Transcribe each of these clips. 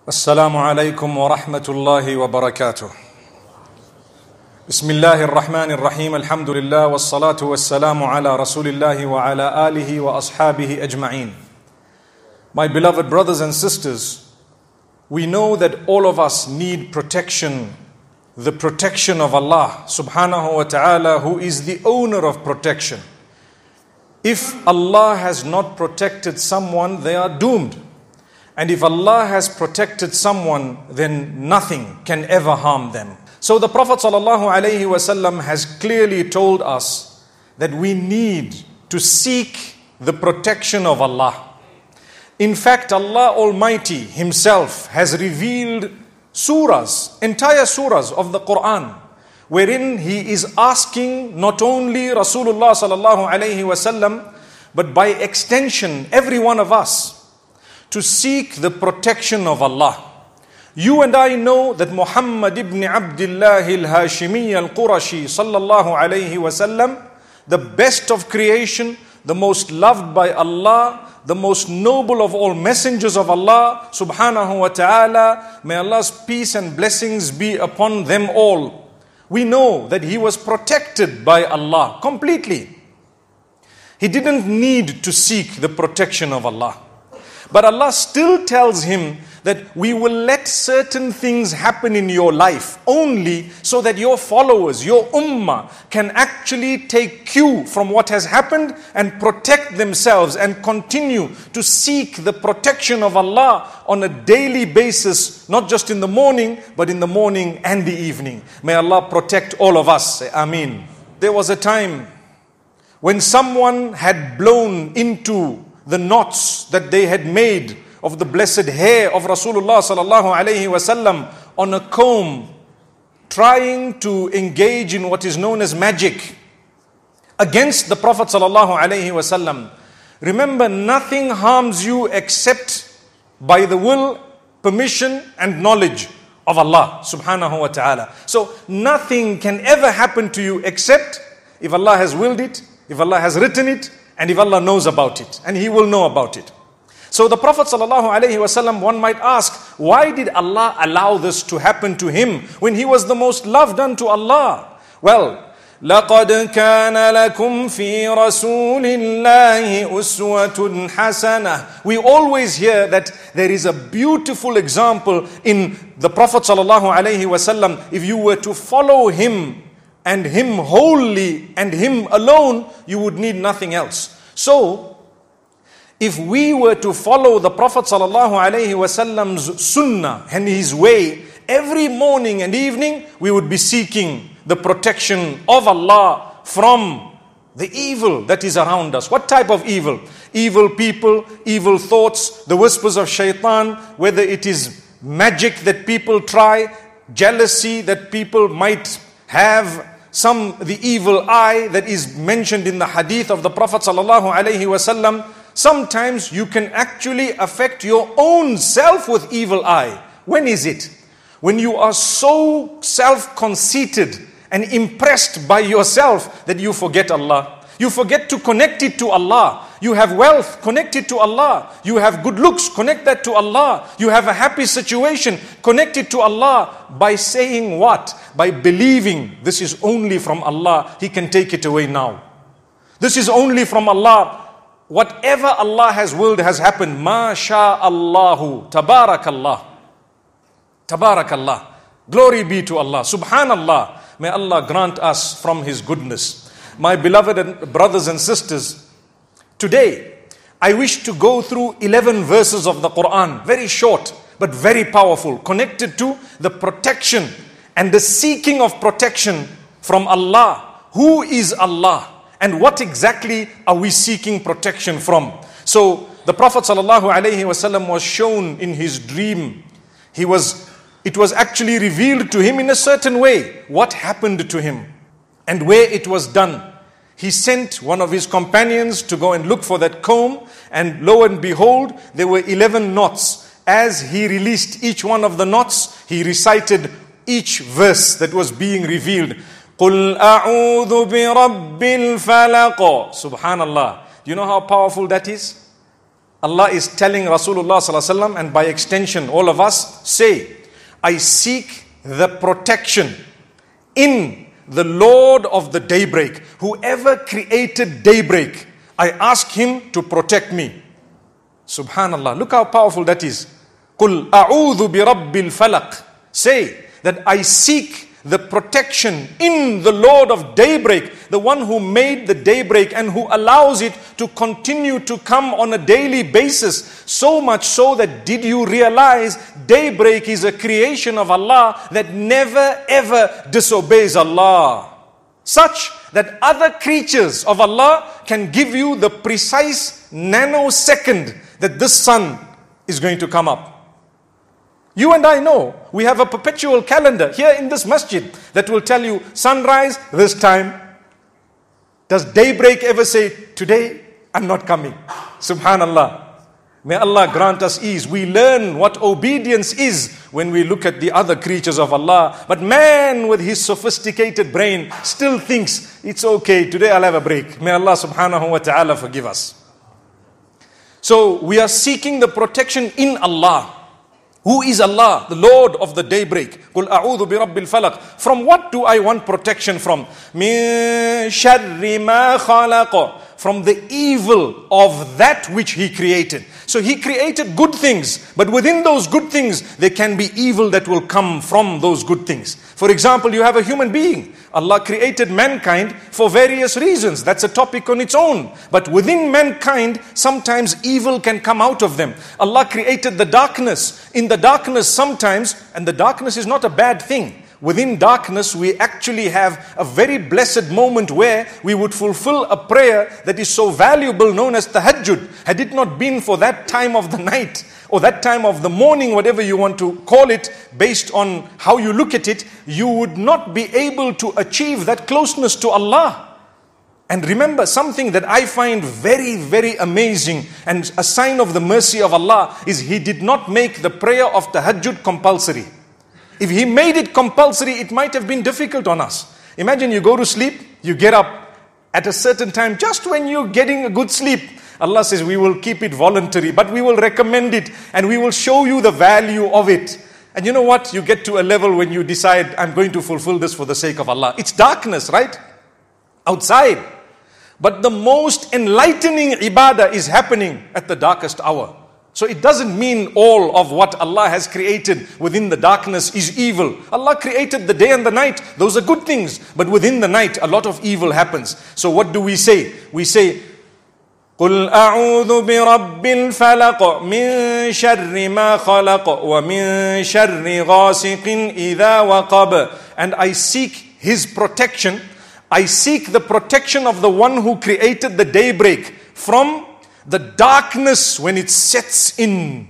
السلام عليكم ورحمة الله وبركاته. بسم الله الرحمن الرحيم. الحمد لله والصلاة والسلام على رسول الله وعلى آله وأصحابه أجمعين. My beloved brothers and sisters, we know that all of us need protection, the protection of Allah subhanahu wa ta'ala, who is the owner of protection. If Allah has not protected someone, they are doomed. And if Allah has protected someone, then nothing can ever harm them. So the Prophet ﷺ has clearly told us that we need to seek the protection of Allah. In fact, Allah Almighty Himself has revealed surahs, entire surahs of the Quran, wherein He is asking not only Rasulullah ﷺ, but by extension every one of us, to seek the protection of Allah. You and I know that Muhammad ibn Abdullah al-Hashimi al-Qurashi sallallahu alayhi wasallam, the best of creation, the most loved by Allah, the most noble of all messengers of Allah subhanahu wa ta'ala, may Allah's peace and blessings be upon them all. We know that he was protected by Allah completely. He didn't need to seek the protection of Allah. But Allah still tells him that we will let certain things happen in your life only so that your followers, your ummah, can actually take cue from what has happened and protect themselves and continue to seek the protection of Allah on a daily basis, not just in the morning, but in the morning and the evening. May Allah protect all of us. Say Ameen. There was a time when someone had blown into the knots that they had made of the blessed hair of Rasulullah sallallahu alaihi wasallam on a comb, trying to engage in what is known as magic against the Prophet sallallahu alaihi wasallam. Remember, nothing harms you except by the will, permission and knowledge of Allah subhanahu wa ta'ala. So nothing can ever happen to you except if Allah has willed it, if Allah has written it, and if Allah knows about it, and He will know about it. So the Prophet ﷺ, one might ask, why did Allah allow this to happen to him when he was the most loved unto Allah? Well, لَقَدْ كَانَ لَكُمْ فِي رَسُولِ اللَّهِ أُسْوَةٌ حَسَنَةٌ. We always hear that there is a beautiful example in the Prophet ﷺ. If you were to follow him, and him wholly and him alone, you would need nothing else. So, if we were to follow the Prophet ﷺ's sunnah and his way, every morning and evening, we would be seeking the protection of Allah from the evil that is around us. What type of evil? Evil people, evil thoughts, the whispers of shaitan, whether it is magic that people try, jealousy that people might have, the evil eye that is mentioned in the hadith of the Prophet sallallahu alaihi wasallam. Sometimes you can actually affect your own self with evil eye. When is it? When you are so self-conceited and impressed by yourself that you forget Allah. You forget to connect it to Allah. You have wealth, connect it to Allah. You have good looks, connect that to Allah. You have a happy situation, connect it to Allah. By saying what? By believing this is only from Allah. He can take it away now. This is only from Allah. Whatever Allah has willed has happened. Ma sha'allahu. Tabarakallah. Tabarakallah. Glory be to Allah. Subhanallah. May Allah grant us from His goodness. My beloved brothers and sisters, today I wish to go through 11 verses of the Quran, very short but very powerful, connected to the protection and the seeking of protection from Allah. Who is Allah and what exactly are we seeking protection from? So the Prophet ﷺ was shown in his dream. It was actually revealed to him in a certain way what happened to him and where it was done. He sent one of his companions to go and look for that comb, and lo and behold, there were 11 knots. As he released each one of the knots, he recited each verse that was being revealed. قُلْ أَعُوذُ بِرَبِّ الْفَلَقِ. Subhanallah. Do you know how powerful that is? Allah is telling Rasulullah sallallahu alaihi wasallam, and by extension all of us, say, I seek the protection in the Lord of the daybreak. Whoever created daybreak, I ask him to protect me. Subhanallah, look how powerful that is. Qul a'udhu bi rabbil falaq. Say that I seek the protection in the Lord of daybreak, the one who made the daybreak and who allows it to continue to come on a daily basis. So much so that, did you realize daybreak is a creation of Allah that never ever disobeys Allah? Such that other creatures of Allah can give you the precise nanosecond that this sun is going to come up. You and I know, we have a perpetual calendar here in this masjid that will tell you sunrise this time. Does daybreak ever say, today I'm not coming? Subhanallah. May Allah grant us ease. We learn what obedience is when we look at the other creatures of Allah. But man with his sophisticated brain still thinks, it's okay, today I'll have a break. May Allah subhanahu wa ta'ala forgive us. So we are seeking the protection in Allah. Who is Allah? The Lord of the daybreak. قُلْ أَعُوذُ بِرَبِّ الْفَلَقِ. From what do I want protection from? مِن شَرِّ مَا خَلَقَ. From the evil of that which He created. So He created good things, but within those good things, there can be evil that will come from those good things. For example, you have a human being. Allah created mankind for various reasons. That's a topic on its own. But within mankind, sometimes evil can come out of them. Allah created the darkness. In the darkness sometimes, and the darkness is not a bad thing. Within darkness, we actually have a very blessed moment where we would fulfill a prayer that is so valuable, known as tahajjud. Had it not been for that time of the night, or that time of the morning, whatever you want to call it, based on how you look at it, you would not be able to achieve that closeness to Allah. And remember, something that I find very, very amazing and a sign of the mercy of Allah is He did not make the prayer of tahajjud compulsory. If He made it compulsory, it might have been difficult on us. Imagine you go to sleep, you get up at a certain time, just when you're getting a good sleep. Allah says, we will keep it voluntary, but we will recommend it and we will show you the value of it. And you know what? You get to a level when you decide, I'm going to fulfill this for the sake of Allah. It's darkness, right? Outside. But the most enlightening ibadah is happening at the darkest hour. So it doesn't mean all of what Allah has created within the darkness is evil. Allah created the day and the night. Those are good things. But within the night, a lot of evil happens. So what do we say? We say, قُلْ أَعُوذُ بِرَبِّ الْفَلَقِ مِنْ شَرِّ مَا خَلَقَ وَمِنْ شَرِّ غَاسِقٍ إِذَا وَقَبَ. And I seek His protection. I seek the protection of the one who created the daybreak from the darkness when it sets in.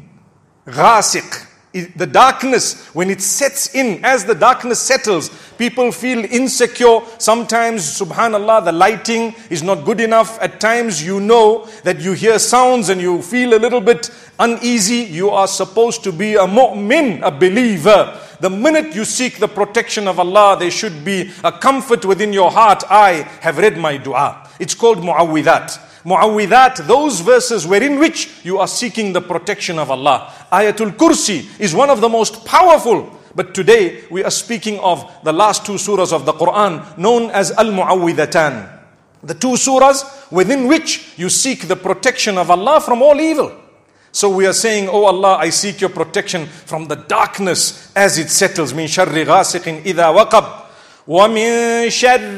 Ghasiq. The darkness when it sets in. As the darkness settles, people feel insecure. Sometimes, subhanallah, the lighting is not good enough. At times you know that you hear sounds and you feel a little bit uneasy. You are supposed to be a mu'min, a believer. The minute you seek the protection of Allah, there should be a comfort within your heart. I have read my dua. It's called mu'awwidat. Mu'awwidat, those verses wherein which you are seeking the protection of Allah. Ayatul Kursi is one of the most powerful. But today we are speaking of the last two surahs of the Quran, known as Al-Mu'awwidatan. The two surahs within which you seek the protection of Allah from all evil. So we are saying, oh Allah, I seek your protection from the darkness as it settles. Min sharri ghasiqin idha waqab. وَمِن شَرِّ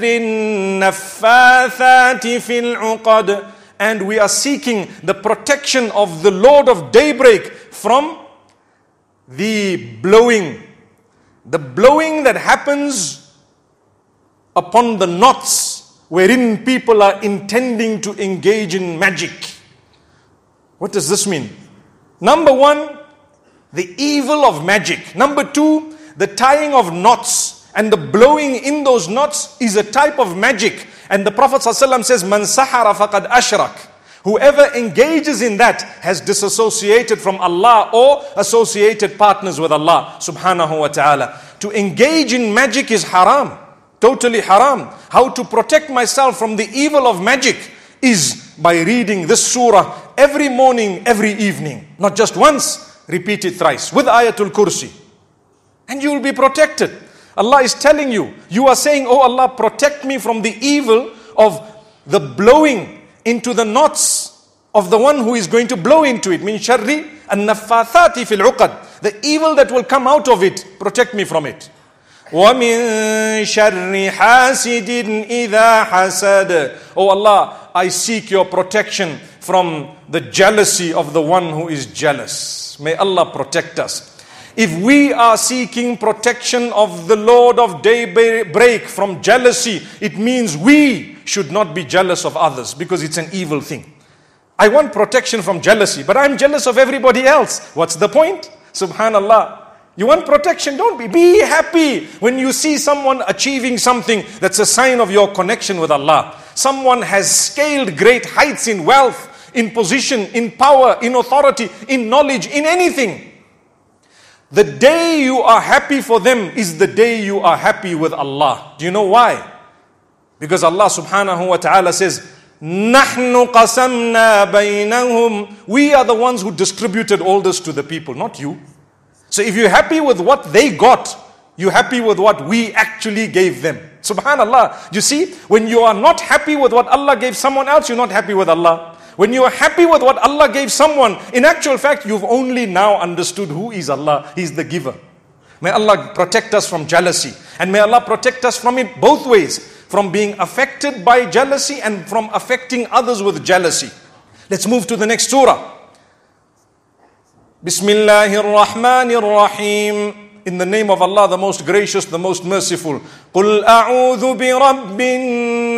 النَّفَّاثَاتِ فِي الْعُقَدِ. And we are seeking the protection of the Lord of daybreak from the blowing. The blowing that happens upon the knots wherein people are intending to engage in magic. What does this mean? Number one, the evil of magic. Number two, the tying of knots. And the blowing in those knots is a type of magic. And the Prophet ﷺ says, Man sahara faqad ashrak. Whoever engages in that has disassociated from Allah or associated partners with Allah subhanahu wa ta'ala. To engage in magic is haram. Totally haram. How to protect myself from the evil of magic is by reading this surah every morning, every evening. Not just once, repeat it thrice with Ayatul Kursi. And you will be protected. Allah is telling you, you are saying, oh Allah, protect me from the evil of the blowing into the knots of the one who is going to blow into it. Min sharri an-naffathati fil uqad. The evil that will come out of it, protect me from it. وَمِن شَرِّ حَاسِدٍ إِذَا حَسَدَ. Oh Allah, I seek your protection from the jealousy of the one who is jealous. May Allah protect us. If we are seeking protection of the Lord of daybreak from jealousy, it means we should not be jealous of others, because it's an evil thing. I want protection from jealousy, but I'm jealous of everybody else. What's the point? Subhanallah. You want protection? Don't be. Be happy when you see someone achieving something that's a sign of your connection with Allah. Someone has scaled great heights in wealth, in position, in power, in authority, in knowledge, in anything. The day you are happy for them is the day you are happy with Allah. Do you know why? Because Allah subhanahu wa ta'ala says, نَحْنُ قَسَمْنَا بَيْنَهُمْ. We are the ones who distributed all this to the people, not you. So if you're happy with what they got, you're happy with what we actually gave them. Subhanallah. You see, when you are not happy with what Allah gave someone else, you're not happy with Allah. When you are happy with what Allah gave someone, in actual fact, you've only now understood who is Allah. He's the giver. May Allah protect us from jealousy. And may Allah protect us from it both ways. From being affected by jealousy and from affecting others with jealousy. Let's move to the next surah. Bismillahir Rahmanir Rahim. In the name of Allah, the most gracious, the most merciful. Qul a'udhu bi rabbin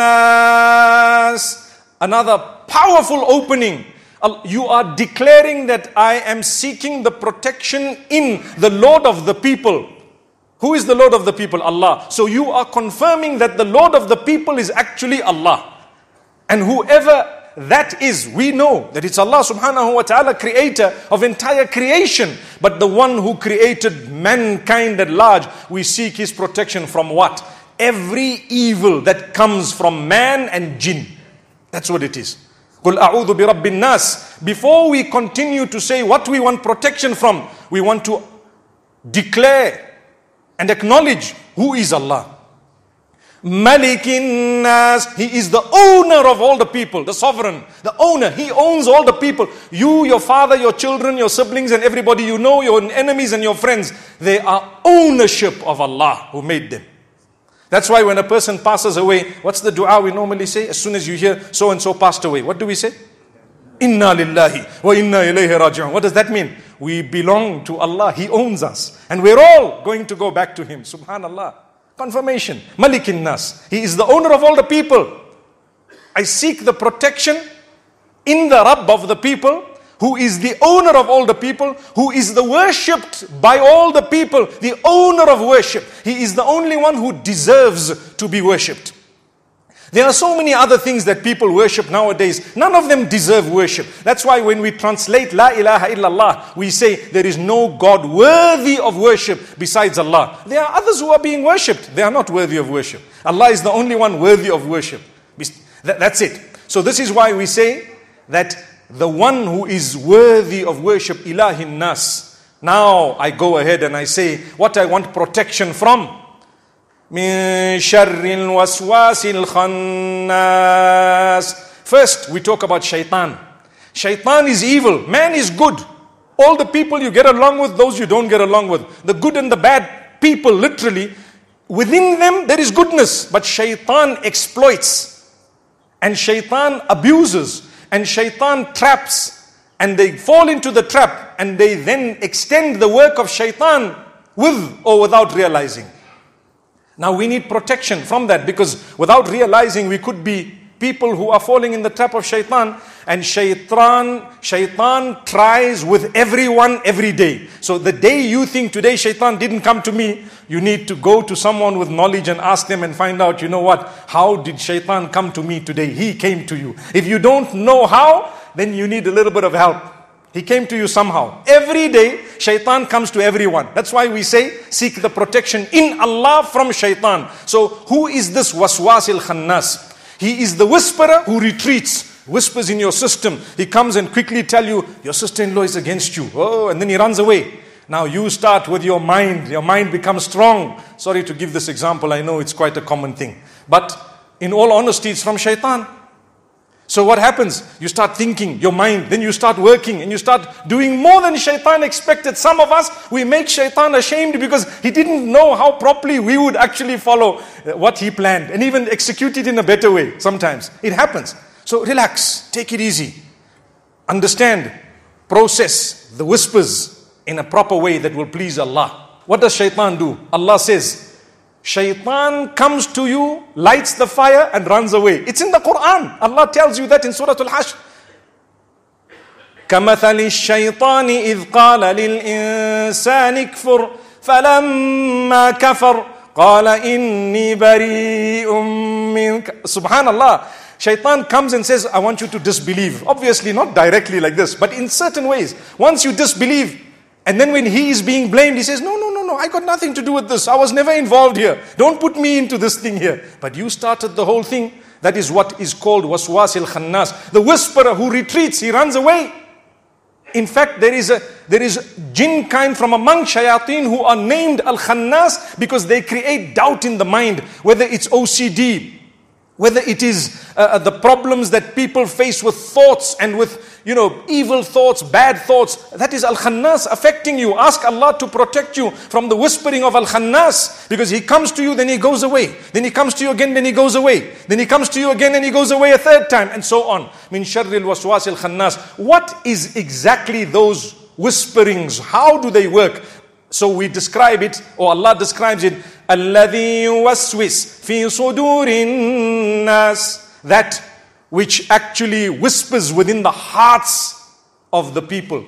nas. Another powerful opening. You are declaring that I am seeking the protection in the Lord of the people. Who is the Lord of the people? Allah. So you are confirming that the Lord of the people is actually Allah. And whoever that is, we know that it's Allah subhanahu wa ta'ala, creator of entire creation. But the one who created mankind at large, we seek his protection from what? Every evil that comes from man and jinn. That's what it is. قُلْ أَعُوذُ بِرَبِّ النَّاسِ. Before we continue to say what we want protection from, we want to declare and acknowledge who is Allah. Malikin Nas. He is the owner of all the people, the sovereign, the owner. He owns all the people. You, your father, your children, your siblings and everybody you know, your enemies and your friends, they are ownership of Allah who made them. That's why when a person passes away, what's the dua we normally say? As soon as you hear so and so passed away, what do we say? Inna lillahi wa inna ilayhi raji'un. What does that mean? We belong to Allah. He owns us. And we're all going to go back to Him. Subhanallah. Confirmation. Malikin Nas. He is the owner of all the people. I seek the protection in the Rabb of the people, who is the owner of all the people, who is the worshipped by all the people, the owner of worship. He is the only one who deserves to be worshipped. There are so many other things that people worship nowadays. None of them deserve worship. That's why when we translate La ilaha illallah, we say there is no God worthy of worship besides Allah. There are others who are being worshipped. They are not worthy of worship. Allah is the only one worthy of worship. That's it. So this is why we say that the one who is worthy of worship, Ilahin Nas. Now I go ahead and I say what I want protection from. Min sharril waswasil khannas. First, we talk about shaitan. Shaitan is evil. Man is good. All the people you get along with, those you don't get along with. The good and the bad people, literally. Within them, there is goodness. But shaitan exploits. And shaitan abuses. And shaitan traps. And they fall into the trap. And they then extend the work of shaitan with or without realizing. Now we need protection from that, because without realizing we could be people who are falling in the trap of shaitan. And shaitan tries with everyone every day. So the day you think today shaitan didn't come to me, you need to go to someone with knowledge and ask them and find out, you know what, how did shaitan come to me today? He came to you. If you don't know how, then you need a little bit of help. He came to you somehow. Every day, shaitan comes to everyone. That's why we say, seek the protection in Allah from shaitan. So, who is this waswasil khannas? He is the whisperer who retreats. whispers in your system. He comes and quickly tell you, your sister-in-law is against you. Oh, and then he runs away. Now you start with your mind. Your mind becomes strong. Sorry to give this example. I know it's quite a common thing. But in all honesty, it's from shaitan. So what happens? You start thinking, your mind, then you start working and you start doing more than shaitan expected. Some of us, we make shaitan ashamed because he didn't know how properly we would actually follow what he planned and even execute it in a better way. Sometimes it happens. So relax, take it easy. Understand, process the whispers in a proper way that will please Allah. What does shaitan do? Allah says, shaitan comes to you, lights the fire and runs away. It's in the Quran. Allah tells you that in Surah Al-Hashr. كَمَثَلِ الشَّيْطَانِ إِذْ قَالَ لِلْإِنسَانِ اكْفُرْ فَلَمَّا كَفَرْ قَالَ إِنِّي بَرِيءٌ مِّنْكَ. Subhanallah. Shaitan comes and says, I want you to disbelieve. Obviously not directly like this, but in certain ways. Once you disbelieve, and then when he is being blamed, he says, no, I got nothing to do with this. I was never involved here. Don't put me into this thing here. But you started the whole thing. That is what is called waswas al-khannas. The whisperer who retreats, he runs away. In fact, there is jinn kind from among shayateen who are named al-khannas because they create doubt in the mind, whether it's OCD, whether it is the problems that people face with thoughts and with, evil thoughts, bad thoughts. That is Al-Khannas affecting you. Ask Allah to protect you from the whispering of Al-Khannas. Because he comes to you, then he goes away. Then he comes to you again, then he goes away. Then he comes to you again and he goes away a third time. And so on. Min sharril waswas al-khannas. What is exactly those whisperings? How do they work? So we describe it, or Allah describes it, الَّذِي يُوَسْوِسْ فِي صُدُورِ النَّاسِ. That which actually whispers within the hearts of the people.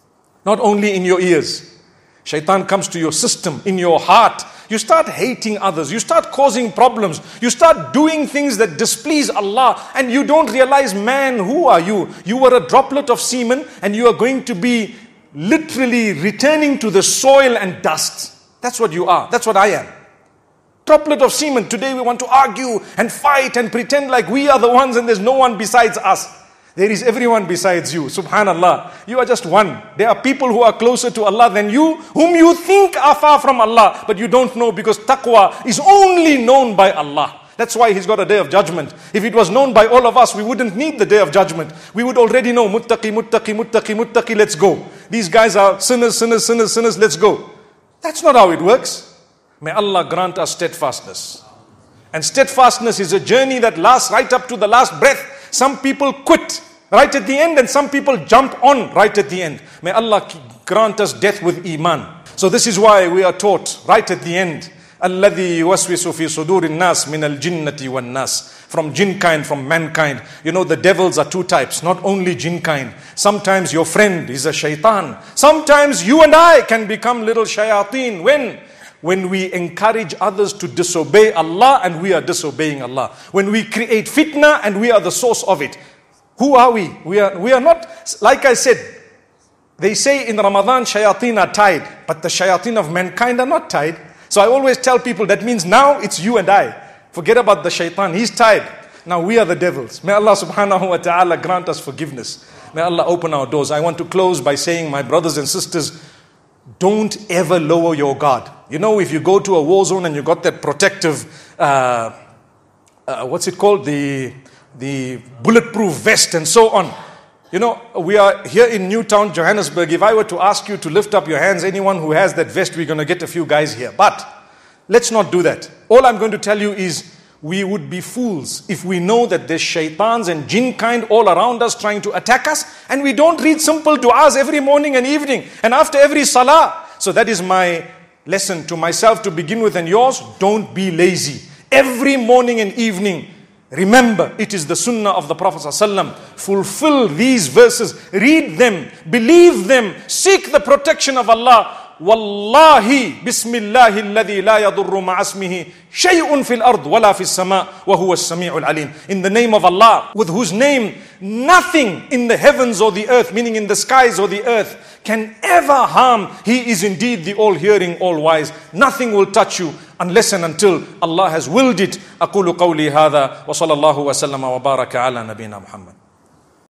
Not only in your ears. Shaitan comes to your system, in your heart. You start hating others. You start causing problems. You start doing things that displease Allah. And you don't realize, man, who are you? You were a droplet of semen and you are going to be literally returning to the soil and dust. That's what you are. That's what I am. Droplet of semen. Today we want to argue and fight and pretend like we are the ones and there's no one besides us. There is everyone besides you. Subhanallah. You are just one. There are people who are closer to Allah than you, whom you think are far from Allah, but you don't know because taqwa is only known by Allah. That's why He's got a day of judgment. If it was known by all of us, we wouldn't need the day of judgment. We would already know, muttaqi, muttaqi, muttaqi, muttaqi, let's go. These guys are sinners, sinners, sinners, sinners, let's go. That's not how it works. May Allah grant us steadfastness. And steadfastness is a journey that lasts right up to the last breath. Some people quit right at the end and some people jump on right at the end. May Allah grant us death with iman. So this is why we are taught right at the end, الَّذِي يُوَسْوِسُ فِي صُدُورِ النَّاسِ مِنَ الْجِنَّةِ وَالنَّاسِ. From jinn kind, from mankind. The devils are two types, not only jinn kind. Sometimes your friend is a shaitan. Sometimes you and I can become little shayateen. When we encourage others to disobey Allah and we are disobeying Allah. When we create fitna and we are the source of it. Who are we? We are not, like I said, they say in Ramadan shayateen are tied, but the shayateen of mankind are not tied. So I always tell people that means now it's you and I. Forget about the shaitan, he's tied. Now we are the devils. May Allah subhanahu wa ta'ala grant us forgiveness. May Allah open our doors. I want to close by saying, my brothers and sisters, don't ever lower your guard. If you go to a war zone and you got that protective, what's it called? The bulletproof vest and so on. We are here in Newtown, Johannesburg. If I were to ask you to lift up your hands, anyone who has that vest, we're going to get a few guys here. But let's not do that. All I'm going to tell you is we would be fools if we know that there's shaitans and jinn kind all around us trying to attack us and we don't read simple du'as every morning and evening and after every salah. So that is my lesson to myself to begin with and yours. Don't be lazy. Every morning and evening, remember, it is the sunnah of the Prophet ﷺ. Fulfill these verses, read them, believe them, seek the protection of Allah. Wallahi, Bismillahi alladhi la yadurru ma'asmihi shay'un fil ard wala fis sama' wa huwa as-sami'ul alim. In the name of Allah, with whose name nothing in the heavens or the earth, meaning in the skies or the earth, can ever harm. He is indeed the all-hearing, all-wise. Nothing will touch you unless and until Allah has willed it. أقول قولي هذا وصلى الله وسلم وبارك على نبينا محمد.